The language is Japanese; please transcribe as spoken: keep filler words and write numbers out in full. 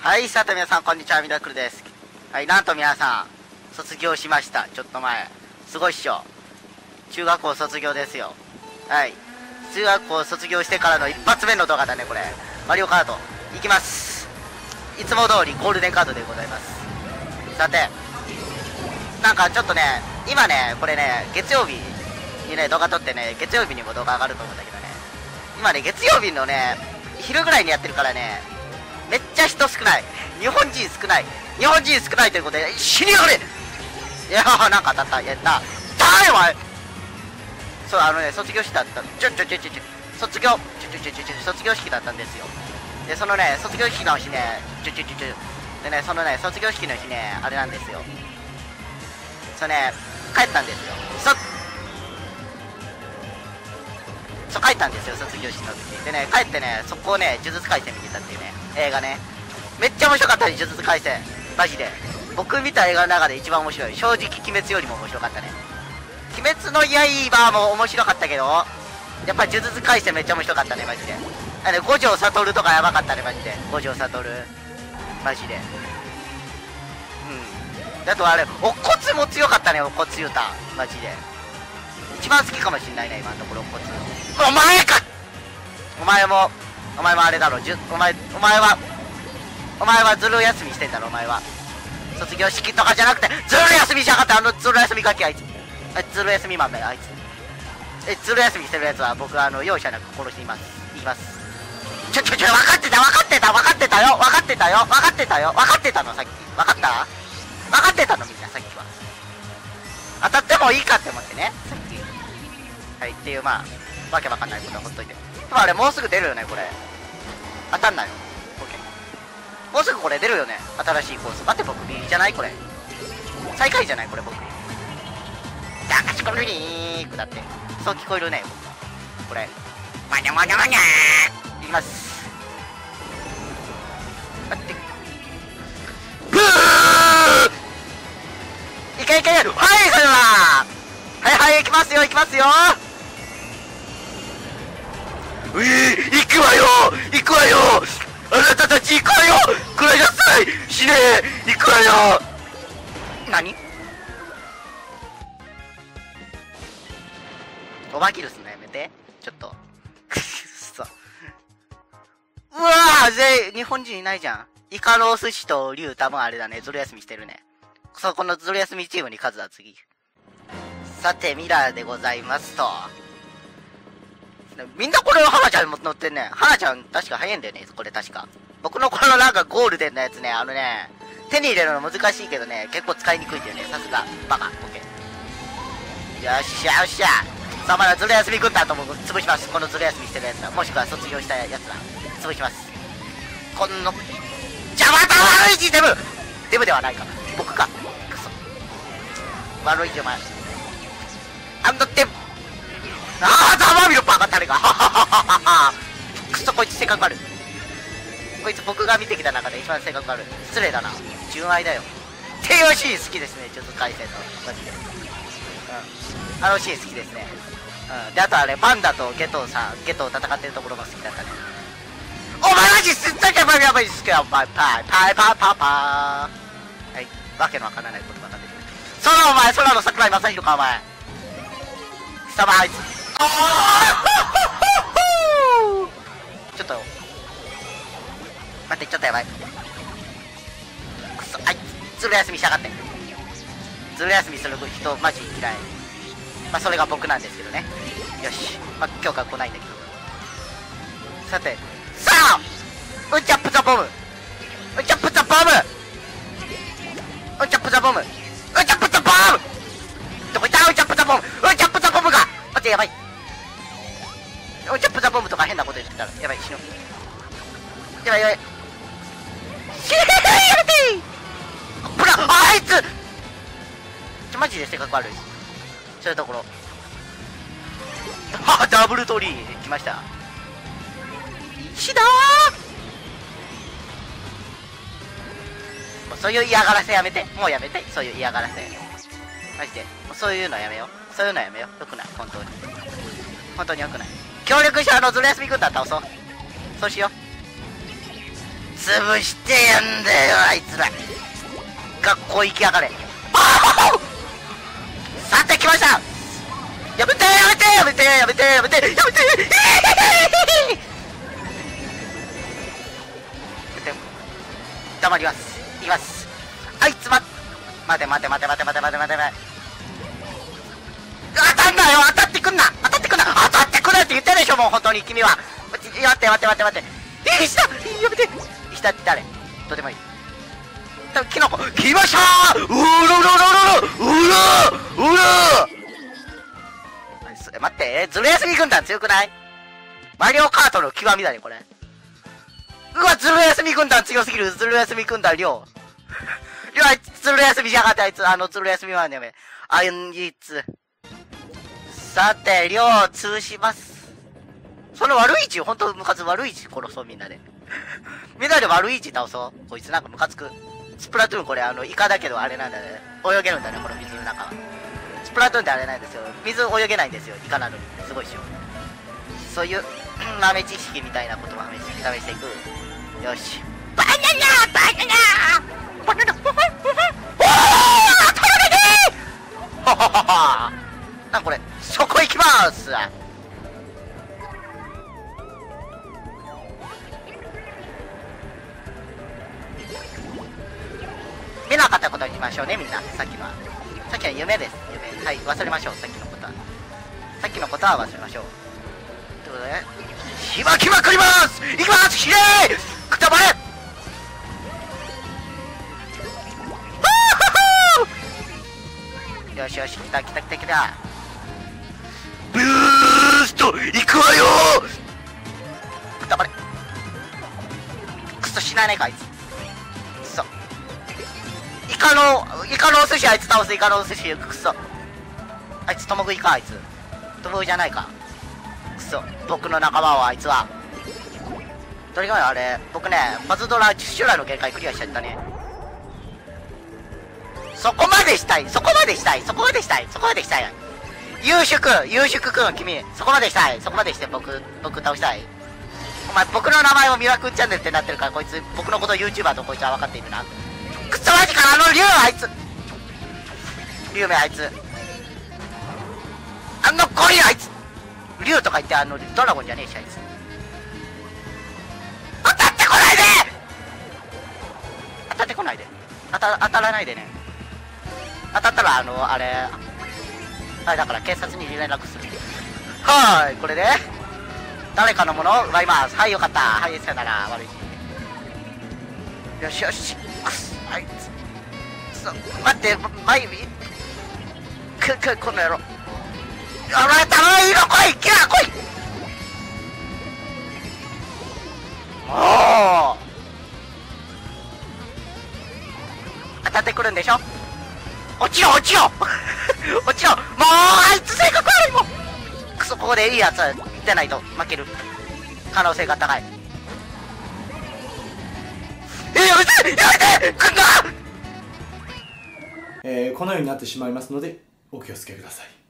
はい、さて皆さんこんにちは、ミラクルです。はい、なんと皆さん卒業しました。ちょっと前すごいっしょ。中学校卒業ですよ。はい、中学校卒業してからの一発目の動画だね、これ。マリオカートいきます。いつも通りゴールデンカードでございます。さて、なんかちょっとね、今ね、これね、月曜日にね動画撮ってね、月曜日にも動画上がると思うんだけどね、今ね月曜日のね昼ぐらいにやってるからね、めっちゃ人少ない。日本人少ない。日本人少ないということで、死にやがれ。いやー、なんか当たった。やった。だよ、お前。そう、あのね、卒業式だった。ちょちょちょちょちょ。卒業、ちょちょちょちょ、卒業式だったんですよ。で、そのね、卒業式の日ね、ちょちょちょちょ。でね、そのね、卒業式の日ね、あれなんですよ。そうね、帰ったんですよ。そ、そう、帰ったんですよ、卒業式の時。でね、帰ってね、そこをね、呪術廻戦見てたっていうね、映画ね。めっちゃ面白かったね、呪術廻戦。マジで。僕見た映画の中で一番面白い。正直、鬼滅よりも面白かったね。鬼滅の刃も面白かったけど、やっぱり呪術廻戦めっちゃ面白かったね、マジで。あの、五条悟とかやばかったね、マジで。五条悟。マジで。うん。あとあれ、お骨も強かったね、お骨ユタ。マジで。一番好きかもしんないね、今のところ、お骨。お前かお前も、お前もあれだろ、じゅお前、お前は、お前はずる休みしてんだろ、お前は。卒業式とかじゃなくて、ずる休みしやがって、あのずる休みかけ、あいつ。あずる休み豆、あいつ。え、ずる休みしてるやつは、僕はあの、容赦なく殺しています。言います。ちょちょちょ、分かってた、分かってた、分かってたよ、分かってたよ、分かってたよ、分かってたの、さっき。分かった分かってたの、みんな、さっきは。当たってもいいかって思ってね、さっき。はい、っていう、まあ、わけわかんないことはほっといて。でもあれ、もうすぐ出るよね、これ。当たんないよ。もうすぐこれ出るよね、新しいコース。待って、僕 B じゃない？これ最下位じゃない？これ僕。ダカチコルリークだって。そう聞こえるね、これ。マニャマニャマニャーいきます。待って。ブーいけいけ。はい、それははいはい、行きますよ、行きますよ。うえー、行くわよ行くわよ、あなたたち行くわよ、くらいなさい、死ねえ、行くわよ。何？オーバーキルすんのやめて、ちょっと。くっそ。うわぁ、ぜ、日本人いないじゃん。イカのお寿司とリュウ多分あれだね、ずる休みしてるね。そこのずる休みチームに数は次。さて、ミラーでございますと。みんなこれを花ちゃんも乗ってんね。花ちゃん確か早いんだよね、これ確か。僕のこのなんかゴールデンなやつね、あのね、手に入れるの難しいけどね、結構使いにくいっていうね、さすが。バカ。オッケー。よっしゃよっしゃ。さあ、まだずる休み軍団とも潰します。このずる休みしてるやつら。もしくは卒業したやつら。潰します。この、邪魔だ悪い字デブデブではないか。僕か。クソ。悪い字お前。あんのデブああ、ざまみろバカタレがくそ、こいつ性格ある。こいつ僕が見てきた中で一番性格ある。失礼だな。純愛だよ。っていうシーン好きですね、ちょっと回線の。マジで。うん。あのシーン好きですね。うん。で、あとあれ、パンダとゲトウさん、ゲトウ戦ってるところが好きだったね。お前マジすっとけばやばいっすけど、パイパイパイパイパイパー。はい。わけのわからない言葉が出てくる。そらお前、空の桜井正宏か、お前。貴様あいつ。ちょっと待って、ちょっとやばい。くそ、あいつずる休みしやがって。ずる休みする人マジ嫌い。まあそれが僕なんですけどね。よし、まあ今日から来ないんだけど。さて、さあうんちゃプザボムうんちゃプザボムうんちゃプザボムうんちゃプザボムどこいったうんちゃプザボムうんちゃプザボムが待って、やばい。うんちゃプザボムとか変なこと言ってたらやばい、死ぬ。やばいやばい。死ねーやめてーブラあいつちょマジで性格悪い。そういうところはダブルトリー来ました。石だーもうそういう嫌がらせやめて、もうやめて、そういう嫌がらせマジで。もうそういうのやめよう、そういうのやめよう。よくない、本当に本当によくない。協力者のずる休み軍団倒そう。そうしよう。 潰してやんだよ、あいつら。学校行きやがれ。ああさて来ました。やめてやめてやめてやめてやめてやめて黙ります。いきます。あいつま、待て待て待て待て待て待て待て待て。当たんなよ、当たってくんな当たってくんな当たってくなって言ったでしょ、もう本当に君は。待って待って待って待って。え、下やめて。下って誰？どうでもいい。キノコ来ましたー。うろろろろろうろうろ待って、ズル休み軍団強くない？マリオカートの極みだね、これ。うわ、ズル休み軍団強すぎる。ズル休み軍団、りょう。りょう、あいつ、ズル休みじゃがって、あいつ、あの、ズル休みはね、め。あいつ。さて、りょう、通します。その悪い位置、ほんとムカつ悪い位置殺そう、みんなで。みんなで悪い位置倒そう。こいつなんかムカつく。スプラトゥーンこれ、あの、イカだけどあれなんだね。泳げるんだね、この水の中は。スプラトゥーンってあれなんですよ。水泳げないんですよ、イカなのに。すごいっしょ。そういう、豆知識みたいなことも試して試していく。よし。バナナバナナバナナおー取られてーははははなんこれ、そこ行きまーす。見なかったことにしましょうね、みんな。さっきのは。さっきは夢です。夢。はい、忘れましょう、さっきのことは。さっきのことは忘れましょう。ということで、しばきまくりまーす。いきまーす。ひれーくたばれよしよし、来た来た来た来た。ブースト行くわよー。くたばれ。くそ死なねえか、あいつ。くそ。イカの、イカのお寿司あいつ倒す、イカのお寿司、くそ。あいつ、ともぐいか、あいつ。ともぐいじゃないか。くそ。僕の仲間は、あいつは。とにかくあれ、僕ね、パズドラじゅっ種類の限界クリアしちゃったね。そこまでしたいそこまでしたいそこまでしたいそこまでしたい優秀くん優秀くん君、そこまでしたいそこまでして僕、僕倒したい。お前、僕の名前をミラクルチャンネルってなってるから、こいつ、僕のこと YouTuber とこいつは分かっているな。くそマジか、あの竜あいつ竜めあいつあのゴリラあいつ竜とか言ってあのドラゴンじゃねえしあいつ当たってこないで当たってこないで当た当たらないでね。当たったらあのあれあれだから警察に連絡する。はーい、これで誰かのものを奪います。はい、よかった。はい、さよなら。悪い。よしよし。くそあいつくそ待って前指くくこの野郎。お前たまにいろ来いキラー来いおお当たってくるんでしょ。落ちろ落ちろ落ちろもうあいつ性格悪いもん。くそここでいいやつ出ないと負ける可能性が高い。えー、やめてやめてくんな。 えー、このようになってしまいますのでお気をつけください。